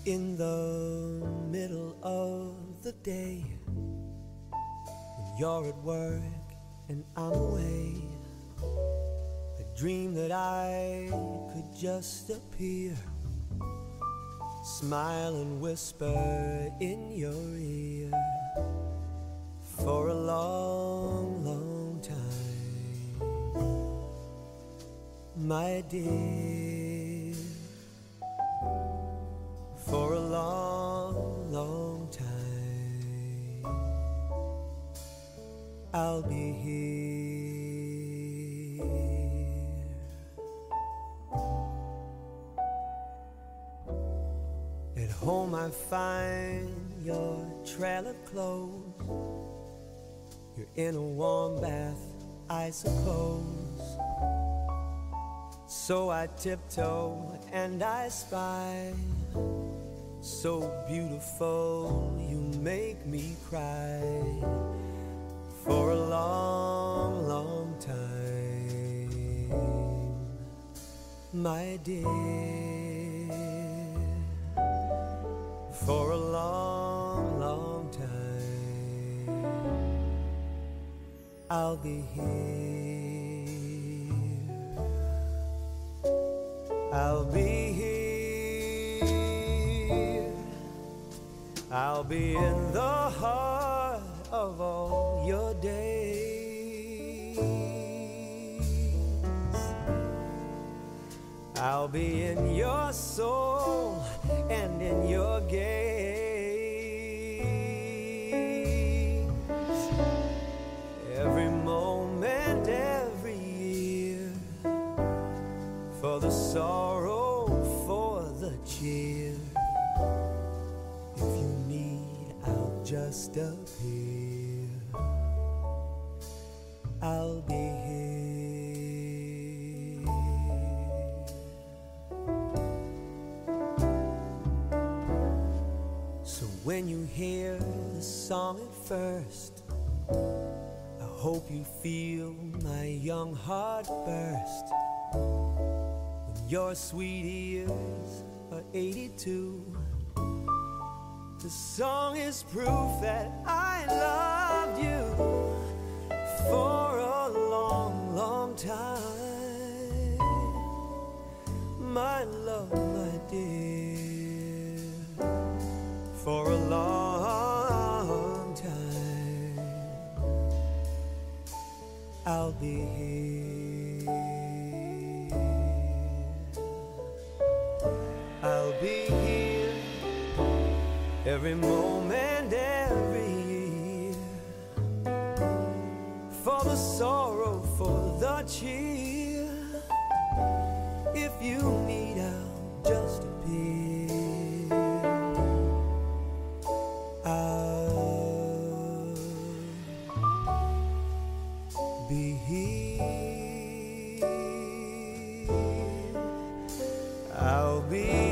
In the middle of the day, when you're at work and I'm away, I dream that I could just appear, smile and whisper in your ear for a long, long time, my dear. For a long, long time I'll be here. At home I find your trail of clothes. You're in a warm bath, I suppose. So I tiptoe and I spy, so beautiful you make me cry for a long, long time, my dear. For a long, long time I'll be here. I'll be here. I'll be in the heart of all your days. I'll be in your soul and in your gaze. Every moment, every year, for the sorrow, for the cheer. If you need, I'll just appear. I'll be here. So when you hear the song at first, I hope you feel my young heart burst. Your sweet ears are 82. The song is proof that I loved you for a long, long time. My love, my dear, for a long time I'll be here. I'll be here every moment, every year, for the sorrow, for the cheer. If you need, I'll just appear. I'll be here. I'll be